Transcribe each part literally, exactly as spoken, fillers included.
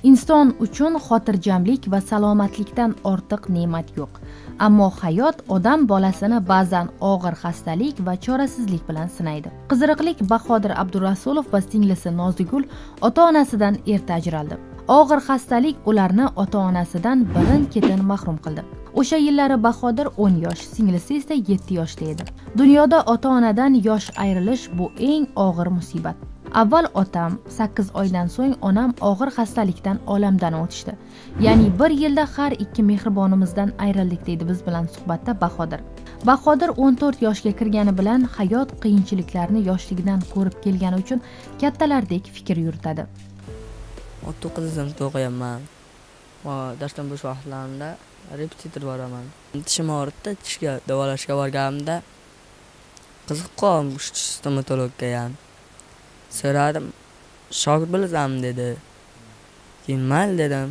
Inson uchun xotirjamlik va salomatlikdan ortiq ne'mat yo'q. Ammo hayot odam bolasini ba'zan og'ir xastalik va chorasizlik bilan sinaydi. Qiziriqlik Bahodir Abdurasulov va singlisi Nozigul ota-onasidan erta ajraldi. Og'ir xastalik ularni ota-onasidan birin-ketin mahrum qildi. O'sha yillari Bahodir o'n yosh, singlisi esa yetti yoshda edi. Dunyoda ota-onadan yosh ayrilish bu eng og'ir musibat. Avval otam, sakkiz oydan so'ng onam og'ir xastalikdan olamdan o'tishdi. Ya'ni bir yilda har ikki mehribonimizdan ayrildik, deydi biz bilan suhbatda Bahodir. Bahodir o'n to'rt yoshga kirgani bilan hayot qiyinchiliklarni yoshligidan ko'rib kelgani uchun kattalardek fikr yuritadi. o'n to'qqiz sinfda o'qiyapman. Va darsdan bo'sh vaqtlarimda repetitor boraman. Tishim og'ritdi, tishga davolashga borganimda qiziq qoldim stomatologga ham. So'radim, shogird bo'lasanmi dedi. Keyin mayli dedim.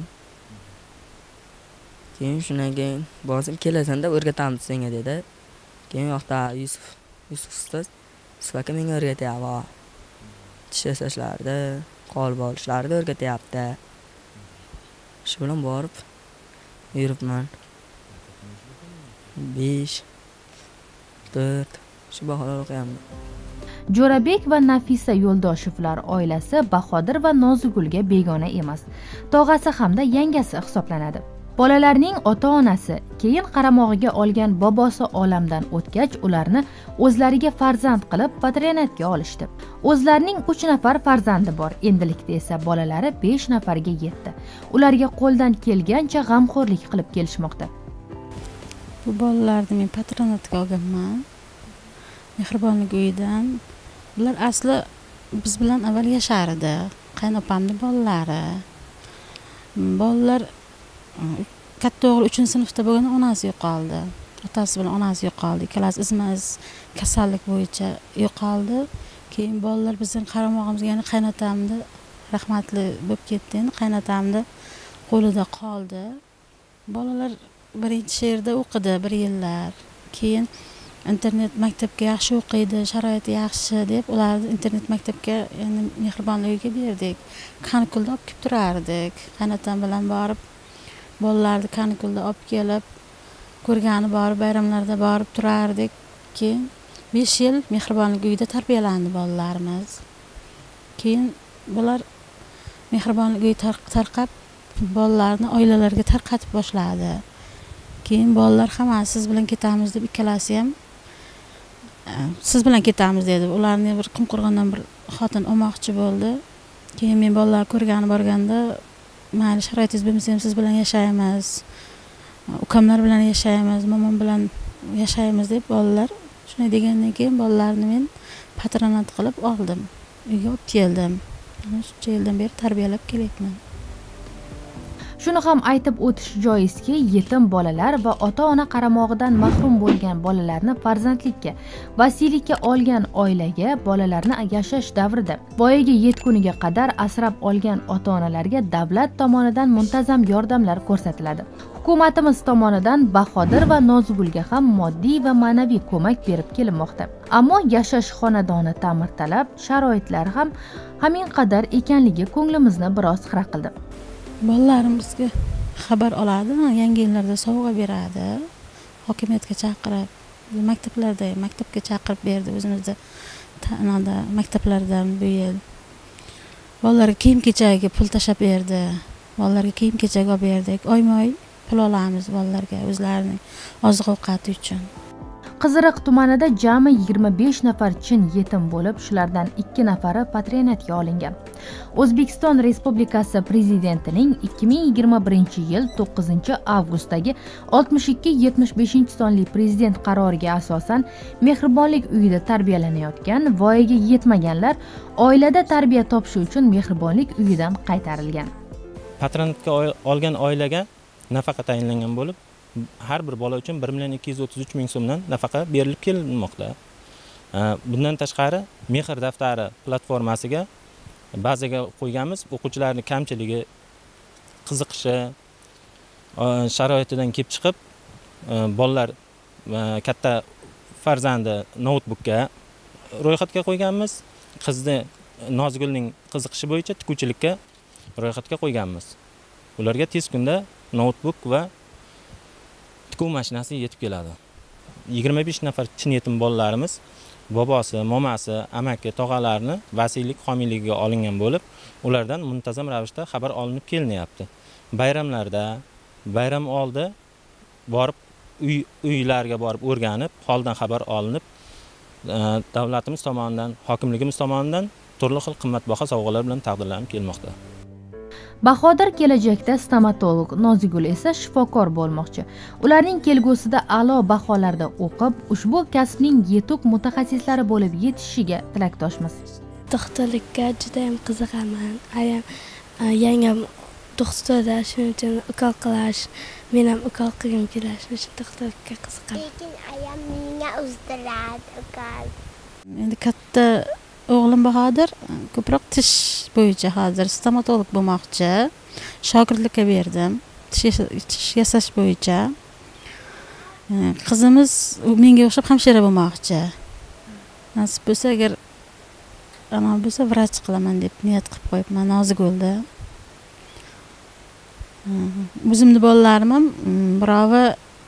Keyin shundan keyin borsam kelasanda o'rgatamiz senga dedi. Keyin yoqda Yusuf, Yusuf ustoz, Yusuf aka menga o'rgatyapti. Tish yasashlarni, qolib olishlarni o'rgatyapti. Shu bilan borib yuribman. besh, to'rt shu baholar o'qiyapman. Jo'rabek va Nafisa Yo'ldoshevlar oilasi Bahodir va Nozigulga begona emas. Tog'asi hamda yangasi hisoblanadi. Bolalarning ota-onasi keyin qaramog'iga olgan bobosi olamdan o'tgach, ularni o'zlariga farzand qilib patronatga olishdi. O'zlarining uch nafar farzandi bor. Endilikda esa bolalari besh nafarga yetdi. Ularga qo'ldan kelgancha g'amxo'rlik qilib kelishmoqda. Bu bolalarni men patronatga olganman. Mehribonlik uyidan. Bular asli biz bilan avval yashar edi. Qaynopamning bolalari. Bolalar katta o'g'il uchinchi sinfda bo'lgan onasi yo'qoldi. Otasi bilan onasi yo'qoldi. Ikkalasi izma-iz kasallik bo'yicha yo'qoldi. Keyin bolalar bizning qaramog'imizga, ya'ni qaynotamni rahmatli bo'lib ketdi. Endi qaynotamni qo'lida qoldi. Bolalar birinchi yerda o'qidi bir yillar. Keyin internet maktabga yaxshi o'qiydi, sharoiti yaxshi deb ularni internet maktabga, ya'ni mehribonlik uyiga berdik. Kanikulda olib kelib turardik. Qaynotam bilan borib bolalarni kanikulda olib kelib ko'rgani borib, bayramlarda borib turardik. Keyin besh yil mehribonlik uyida tarbiyalandi bolalarimiz. Keyin bular mehribonlik uyi tarqab bolalarni oilalarga tarqatib boshladi. Keyin bolalar hammasi siz bilan ketamiz deb, ikkalasi ham siz bilan ketamiz dedi. Ularni bir Qumqo'rg'ondan bir xotin olmoqchi bo'ldi. Keyin men bolalar ko'rgani borganda, mayli sharoitingiz bo'lmasa ham siz bilan yashaymiz. Ukamlar bilan yashaymiz, momam bilan yashaymiz deb bolalar shunday degandan keyin bolalarni men patronat qilib oldim. Uyga olib keldim. Shuncha yildan beri tarbiyalab kelyapman. Shuni ham aytib o'tish joizki, yetim bolalar va ota-ona qaramog'idan mahrum bo'lgan bolalarni farzandlikka, vasiylikka olgan oilaga bolalarni yashash davrida voyaga yetguniga qadar asrab olgan ota-onalarga davlat tomonidan muntazam yordamlar ko'rsatiladi. Hukumatimiz tomonidan Bahodir va Nozigulga ham moddiy va ma'naviy ko'mak berib kelinmoqda. Ammo yashash xonadoni ta'mirtalab, sharoitlar ham hamin qadar ekanligi ko'nglimizni biroz xira qildi. Bolalarimizga xabar oladi, yangi yillarda sovg'a beradi. Hokimiyatga chaqirib, maktablarda, maktabga chaqirib berdi o'zimizda tanada maktablardan bu yil. Bolalarga kiyim-kechakga pul tashab berdi. Bolalarga kiyim-kechak olib berdik. Oyma-oy pul olamiz bolalarga o'zlarining oziq-ovqati uchun. Qiziriq tumanida jami yigirma besh nafar chin yetim bo'lib, shulardan ikki nafari patronatga olingan. O'zbekiston Respublikasi Prezidentining ikki ming yigirma birinchi yil to'qqizinchi avgustdagi oltmish ikki yetmish beshinchi sonli prezident qaroriga asosan mehribonlik uyida tarbiyalanayotgan voyaga yetmaganlar oilada tarbiya topishi uchun mehribonlik uyidan qaytarilgan. Patronatga olgan oilaga nafaqa tayinlangan bo'lib, har bir bola uchun bir million ikki yuz o'ttiz uch ming so'mdan nafaqa berilib kelinmoqda. Bundan tashqari Mehr daftari platformasiga bazaga qo'yganmiz. O'quvchilarning kamchiligi, qiziqishi, sharoitidan kelib chiqib, bolalar katta farzandi notebookga ro'yxatga qo'yganmiz. Qizni Nozigulning qiziqishi bo'yicha tikuvchilikka ro'yxatga qo'yganmiz. ularga tez kunda noutbuk va tikuv mashinasi yetib keladi. yigirma besh nafar chin yetim bolalarimiz bobosi, momasi, amaki, tog'alarini vasiylik homiyligiga olingan bo'lib, ulardan muntazam ravishda xabar olinib kelinyapti. Bayramlarda, bayram oldi borib uy uylarga borib o'rganib, holdan xabar olinib, davlatimiz tomonidan, hokimligimiz tomonidan turli xil qimmatbaho sovg'alar bilan taqdirlanib kelmoqda. Bahodir kelajakda stomatolog, Nozigul esa shifokor bo'lmoqchi. Ularning kelgusida a'lo baholarda o'qib, ushbu kasbning yetuk mutaxassislari bo'lib yetishishiga tilakdoshmiz. Doktorlikka juda ham qiziqaman. Ayam yangam doktorda, shuning uchun ukol qilish, men ham ukol qilgim keladi, shuning uchun doktorlikka qiziqaman. Lekin ayam menga uzdiradi ukol. Endi katta o'g'lim Bahodir ko'proq tish bo'yicha hozir stomatolog bo'lmoqchi. Shogirdlikka berdim. Tish yasash bo'yicha. Qizimiz menga o'xshab hamshira bo'lmoqchi. Nasib bo'lsa, agar amal bo'lsa vrach qilaman deb niyat qilib qo'yibman, Nozigulda. O'zimni bolalarim ham birovi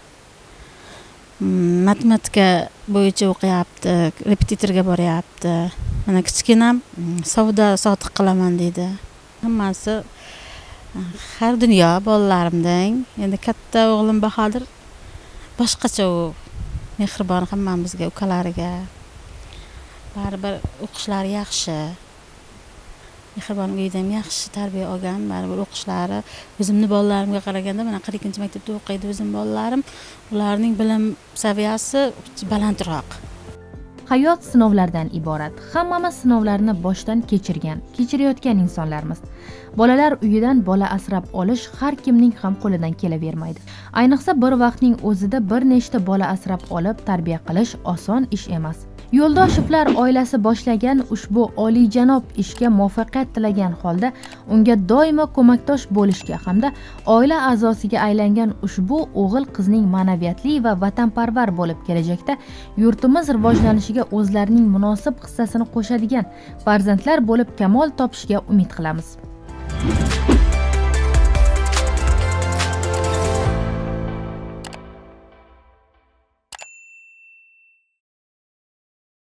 matematika bo'yicha o'qiyapti, repetitorga boryapti. Mana kichkinam savdo sotiq qilaman deydi. Hammasi har dunyo bolalarimdan. Endi katta o'g'lim Bahodir boshqacha u, mehribon hammamizga, ukalariga. Baribir o'qishlari yaxshi. Mehribon uyda ham yaxshi tarbiya olgan, baribir o'qishlari o'zimni bolalarimga qaraganda mana qirq ikkinchi maktabda o'qiydi o'zim bolalarim. Ularning bilim saviyasi balandroq. Hayot sinovlardan iborat. Hammamiz sinovlarni boshdan kechirgan, kechirayotgan insonlarmiz. Bolalar uyidan bola asrab olish har kimning ham qo'lidan kelavermaydi. Ayniqsa bir vaqtning o'zida bir nechta bola asrab olib tarbiya qilish oson ish emas. Yo'ldoshevlar oilasi boshlagan ushbu oliyjanob ishga muvaffaqiyat tilagan holda unga doimo ko'makdosh bo'lishga hamda oila a'zosiga aylangan ushbu o'g'il qizning ma'naviyatli va vatanparvar bo'lib kelajakda yurtimiz rivojlanishiga o'zlarining munosib hissasini qo'shadigan farzandlar bo'lib kamol topishiga umid qilamiz.